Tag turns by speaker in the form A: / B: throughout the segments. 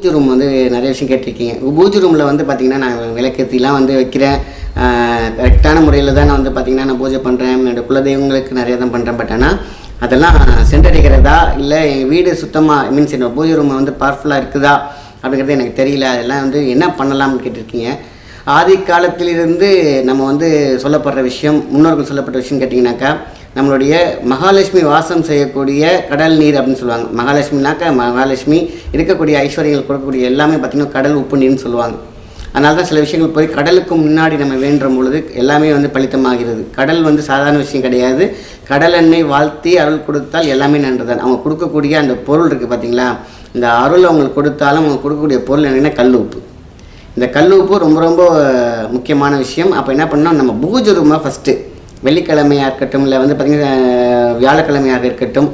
A: பூஜை ரூம் வந்து நிறைய விஷயம் கேட்டிருக்கீங்க. பூஜை ரூமில் வந்து பார்த்திங்கன்னா நான் விளக்கேற்றிலாம் வந்து வைக்கிறேன். கரெக்டான முறையில் தான் நான் வந்து பார்த்திங்கன்னா நான் பூஜை பண்ணுறேன். என்னோடய குலதெய்வங்களுக்கு நிறைய தான் பண்ணுறேன். பட் ஆனால் அதெல்லாம் சென்றடைகிறதா இல்லை எங்கள் வீடு சுத்தமாக மீன்ஸ் என்னோட பூஜை ரூம் வந்து பவர்ஃபுல்லாக இருக்குதா அப்படிங்கிறது எனக்கு தெரியல. அதெல்லாம் வந்து என்ன பண்ணலாம்னு கேட்டிருக்கீங்க. ஆதி காலத்திலிருந்து நம்ம வந்து சொல்லப்படுற விஷயம், முன்னோர்கள் சொல்லப்பட்ட விஷயம் கேட்டிங்கனாக்கா, நம்மளுடைய மகாலட்சுமி வாசம் செய்யக்கூடிய கடல் நீர் அப்படின்னு சொல்லுவாங்க. மகாலட்சுமினாக்கா மகாலட்சுமி இருக்கக்கூடிய ஐஸ்வர்யங்கள் கொடுக்கக்கூடிய எல்லாமே பார்த்திங்கன்னா கடல் உப்பு நீர்னு சொல்லுவாங்க. அதனால தான் சில விஷயங்கள் போய் கடலுக்கு முன்னாடி நம்ம வேண்டுற பொழுது எல்லாமே வந்து பலித்தமாகிறது. கடல் வந்து சாதாரண விஷயம் கிடையாது. கடல் எண்ணெய் வாழ்த்தி அருள் கொடுத்தால் எல்லாமே நன்று தான். அவங்க கொடுக்கக்கூடிய அந்த பொருள் இருக்குது பார்த்திங்களா, இந்த அருள் அவங்களுக்கு கொடுத்தாலும் அவங்க கொடுக்கக்கூடிய பொருள் என்னென்னா கல் உப்பு. இந்த கல் உப்பு ரொம்ப ரொம்ப முக்கியமான விஷயம். அப்போ என்ன பண்ணோம், நம்ம பூஜை ரூமாக ஃபஸ்ட்டு வெள்ளிக்கிழமையாக இருக்கட்டும் இல்லை வந்து பார்த்திங்கன்னா வியாழக்கிழமையாக இருக்கட்டும்,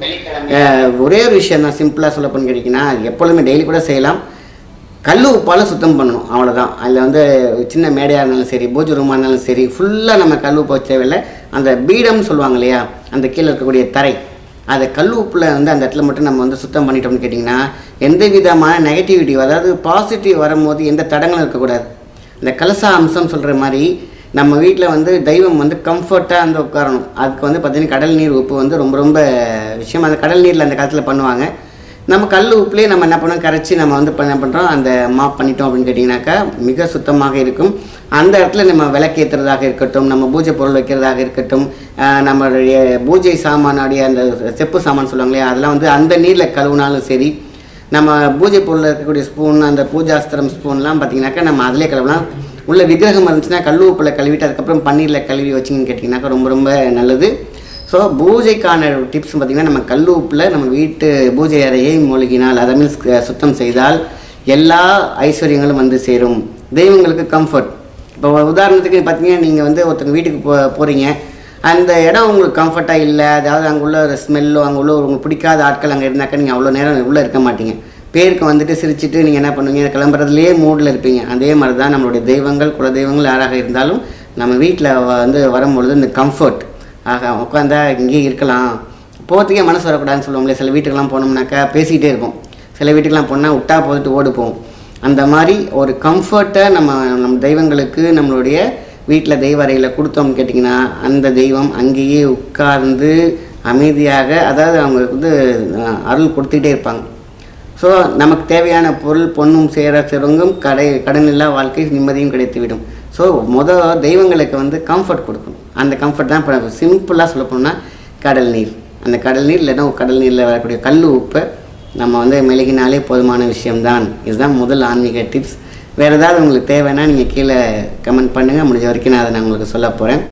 A: ஒரே ஒரு விஷயம் தான் சிம்பிளாக சொல்ல பண்ணி கேட்டிங்கன்னா, எப்பொழுதுமே டெய்லி கூட செய்யலாம். கல் உப்பால் சுத்தம் பண்ணணும், அவ்வளோதான். அதில் வந்து சின்ன மேடையாக இருந்தாலும் சரி, பூஜை ரூமாக இருந்தாலும் சரி, ஃபுல்லாக நம்ம கல் உப்பு வச்ச தேவையில்லை. அந்த பீடம்னு சொல்லுவாங்க இல்லையா, அந்த கீழே இருக்கக்கூடிய தரை, அதை கல் உப்பில் வந்து அந்த இடத்துல மட்டும் நம்ம வந்து சுத்தம் பண்ணிட்டோம்னு கேட்டிங்கன்னா எந்த விதமான நெகட்டிவிட்டி, அதாவது பாசிட்டிவ் வரும்போது எந்த தடங்களும் இருக்கக்கூடாது. இந்த கலசா அம்சம் சொல்கிற மாதிரி நம்ம வீட்டில் வந்து தெய்வம் வந்து கம்ஃபர்ட்டாக வந்து உட்காரணும். அதுக்கு வந்து பார்த்திங்கன்னா கடல் நீர் உப்பு வந்து ரொம்ப ரொம்ப விஷயம். அந்த கடல் நீரில் அந்த காலத்தில் பண்ணுவாங்க. நம்ம கல் உப்புலேயே நம்ம என்ன பண்ணோம், கரைச்சி நம்ம வந்து என்ன பண்ணுறோம், அந்த மாப் பண்ணிட்டோம் அப்படின்னு கேட்டிங்கனாக்கா மிக சுத்தமாக இருக்கும். அந்த இடத்துல நம்ம விளக்கேற்றுறதாக இருக்கட்டும், நம்ம பூஜை பொருள் வைக்கிறதாக இருக்கட்டும், நம்மளுடைய பூஜை சாமானுடைய அந்த செப்பு சாமான் சொல்லுவாங்க இல்லையா, அதெல்லாம் வந்து அந்த நீரில் கழுவுனாலும் சரி, நம்ம பூஜை பொருளில் இருக்கக்கூடிய ஸ்பூன், அந்த பூஜாஸ்திரம் ஸ்பூன்லாம் பார்த்திங்கனாக்கா நம்ம அதிலே கழுவலாம். உள்ள விக்கிரகம் இருந்துச்சுன்னா கல் உப்பில் கழுவிட்டு அதுக்கப்புறம் பன்னீரில் கழுவி வச்சிங்கன்னு கேட்டிங்கனாக்கா ரொம்ப ரொம்ப நல்லது. ஸோ பூஜைக்கான டிப்ஸ் பார்த்திங்கன்னா, நம்ம கல் உப்பில் நம்ம வீட்டு பூஜை அறையை மூழ்கினால், அதை மீன்ஸ் சுத்தம் செய்தால் எல்லா ஐஸ்வர்யங்களும் வந்து சேரும். தெய்வங்களுக்கு கம்ஃபர்ட். இப்போ உதாரணத்துக்கு பார்த்திங்கன்னா, நீங்கள் வந்து ஒருத்தங்க வீட்டுக்கு போகிறீங்க, அந்த இடம் உங்களுக்கு கம்ஃபர்ட்டாக இல்லை, அதாவது அங்கே உள்ள ஒரு ஸ்மெல்லோ, அங்கே உள்ள உங்களுக்கு பிடிக்காத ஆட்கள் அங்கே இருந்தாக்கா நீங்கள் அவ்வளோ நேரம் உள்ளே இருக்க மாட்டீங்க. பேருக்கு வந்துட்டு சிரிச்சுட்டு நீங்கள் என்ன பண்ணுவீங்க, கிளம்புறதுலேயே மூடில் இருப்பீங்க. அதே மாதிரி தான் நம்மளுடைய தெய்வங்கள், குலதெய்வங்கள் யாராக இருந்தாலும் நம்ம வீட்டில் வந்து வரும்பொழுது இந்த கம்ஃபர்ட், ஆக உட்காந்தா இங்கேயே இருக்கலாம், போகிறதுக்கே மனசு வரக்கூடாதுன்னு சொல்லுவோம்ல. சில வீட்டுக்கெல்லாம் போனோம்னாக்கா பேசிகிட்டே இருப்போம். சில வீட்டுக்கெல்லாம் போனால் விட்டா போட்டு ஓடுப்போம். அந்த மாதிரி ஒரு கம்ஃபர்ட்டை நம்ம தெய்வங்களுக்கு நம்மளுடைய வீட்டில் தெய்வ அறையில் கொடுத்தோம்னு கேட்டிங்கன்னா, அந்த தெய்வம் அங்கேயே உட்கார்ந்து அமைதியாக, அதாவது அவங்களுக்கு வந்து அருள் கொடுத்துக்கிட்டே இருப்பாங்க. ஸோ நமக்கு தேவையான பொருள் பொண்ணும் சேரங்கும் கடனில்லா வாழ்க்கை நிம்மதியும் கிடைத்துவிடும். ஸோ தெய்வங்களுக்கு வந்து கம்ஃபர்ட் கொடுக்கணும். அந்த கம்ஃபர்ட் தான் இப்போ சிம்பிளாக சொல்ல போனால் கடல் நீர். அந்த கடல் நீர் இல்லைன்னா கடல் நீரில் வரக்கூடிய கல் உப்பை நம்ம வந்து மெழுகினாலே போதுமான விஷயம்தான். இதுதான் முதல் ஆன்மீக டிப்ஸ். வேறு ஏதாவது உங்களுக்கு தேவைன்னா நீங்கள் கீழே கமெண்ட் பண்ணுங்கள். முடிஞ்ச வரைக்கும் நான் அதை உங்களுக்கு சொல்ல போகிறேன்.